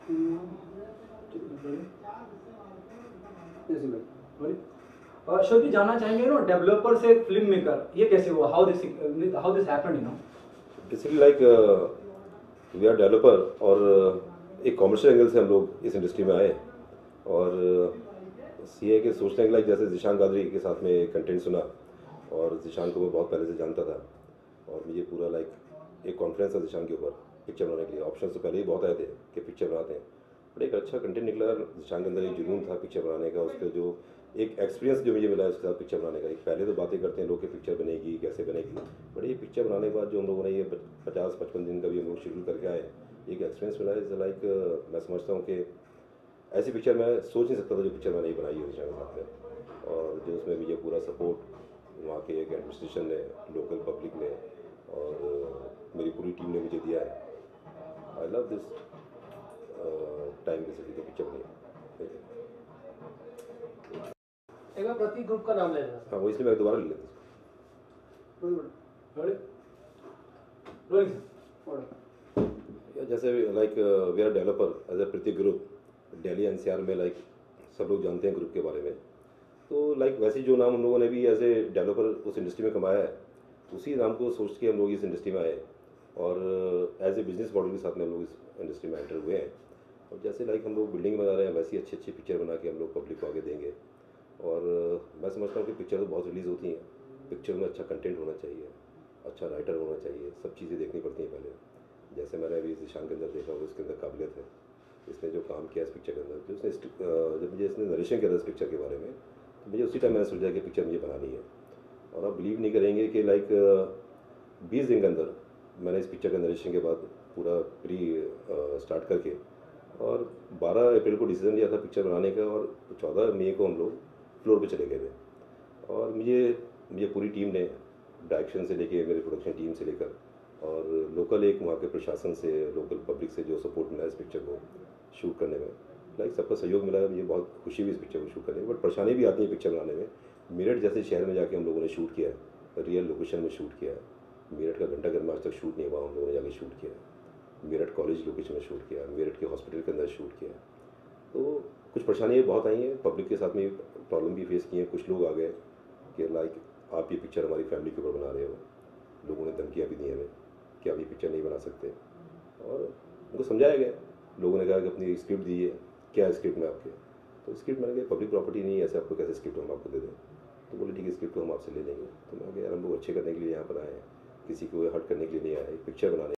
अशोक जी जानना चाहेंगे ना, डेवलपर से फिल्म मेकर ये कैसे हुआ? How this happened, basically like we are developer और एक कॉमर्शियल एंगल से हम लोग इस इंडस्ट्री में आए और ये है कि सोचते हैं कि लाइक जैसे जिशान कादरी के साथ में कंटेंट सुना और जिशान को मैं बहुत पहले से जानता था और मुझे पूरा लाइक एक कॉन्फिडेंस था जिशान के ऊपर पिक्चर बनाने के लिए। ऑप्शन तो पहले ही बहुत आए थे कि पिक्चर बनाते हैं, बट एक अच्छा कंटेंट निकला। जिशान के अंदर एक जुनून था पिक्चर बनाने का, उसका जो एक एक्सपीरियंस जो मुझे मिला है उसके साथ पिक्चर बनाने का। एक पहले तो बातें करते हैं लोग कि पिक्चर बनेगी कैसे बनेगी, बट ये पिक्चर बनाने के बाद जो हम लोगों ने ये 50-55 दिन का भी हम लोग शेड्यूल करके आए, एक एक्सपीरियंस मिला है। लाइक मैं समझता हूँ कि ऐसी पिक्चर मैं सोच नहीं सकता था जो पिक्चर मैंने बनाई है जिशान के साथ में, और जो उसमें मुझे पूरा सपोर्ट वहाँ के एक एडमिनिस्ट्रेशन ने, लोकल पब्लिक ने और मेरी पूरी टीम ने मुझे दिया है। I love this time basically picture बनी। एक बार प्रतीक ग्रुप का नाम ले लेना। हाँ, वो इसलिए मैं दोबारा ले लेता हूँ। जैसे like we are developer as a Prateek group Delhi NCR में, लाइक सब लोग जानते हैं ग्रुप के बारे में। तो लाइक वैसे जो नाम हम लोगों ने भी एज ए डेवलपर उस इंडस्ट्री में कमाया है, उसी नाम को सोच के हम लोग इस इंडस्ट्री में आए और एज ए बिजनेस मॉडल के साथ में हम लोग इस इंडस्ट्री में एंटर हुए हैं। और जैसे लाइक हम लोग बिल्डिंग बना रहे हैं, वैसी अच्छी अच्छी पिक्चर बना के हम लोग पब्लिक को आगे देंगे। और मैं समझता हूँ कि पिक्चर तो बहुत रिलीज़ होती हैं, पिक्चर में अच्छा कंटेंट होना चाहिए, अच्छा राइटर होना चाहिए, सब चीज़ें देखनी पड़ती हैं पहले। जैसे मैंने अभी जिशान के अंदर देखा और उसके अंदर काबिलियत है, इसने जो काम किया इस पिक्चर के अंदर, जो उसने जब मुझे इसने नरेशन किया था इस पिक्चर के बारे में, तो मुझे उसी टाइम मैंने सोचा कि पिक्चर मुझे बनानी है। और आप बिलीव नहीं करेंगे कि लाइक 20 दिन के अंदर मैंने इस पिक्चर का नरेशन के बाद पूरा प्री स्टार्ट करके और 12 अप्रैल को डिसीजन लिया था पिक्चर बनाने का और 14 मई को हम लोग फ्लोर पे चले गए थे। और मुझे पूरी टीम ने, डायरेक्शन से लेके मेरे प्रोडक्शन टीम से लेकर और लोकल एक वहाँ के प्रशासन से, लोकल पब्लिक से जो सपोर्ट मिला इस पिक्चर को शूट करने में, लाइक सबका सहयोग मिला है। मुझे बहुत खुशी हुई इस पिक्चर को शूट करने में, बट परेशानी भी आती है पिक्चर बनाने में। मेरठ जैसे शहर में जाके हम लोगों ने शूट किया है, रियल लोकेशन में शूट किया है। मेरठ का घंटाघर में आज तक शूट नहीं हुआ, हम लोगों ने जाके शूट किया है। मेरठ कॉलेज लोकेशन में शूट किया, मेरठ के हॉस्पिटल के अंदर शूट किया। तो कुछ परेशानियाँ बहुत आई हैं, पब्लिक के साथ में प्रॉब्लम भी फेस की हैं। कुछ लोग आ गए कि लाइक आप ये पिक्चर हमारी फैमिली के ऊपर बना रहे हो, लोगों ने धमकियाँ भी दी हमें कि आप ये पिक्चर नहीं बना सकते। और उनको समझाया गया, लोगों ने कहा कि अपनी स्क्रिप्ट दी है, क्या स्क्रिप्ट में आपके, तो स्क्रिप्ट मैंने कहा पब्लिक प्रॉपर्टी नहीं है, ऐसे आपको कैसे स्क्रिप्ट हम आपको दे दें। तो बोले ठीक है, स्क्रिप्ट को हम आपसे ले लेंगे। तो मैं कहा यार हम लोग अच्छे करने के लिए यहाँ पर आए हैं, किसी को हर्ट करने के लिए नहीं आए, एक पिक्चर बनाने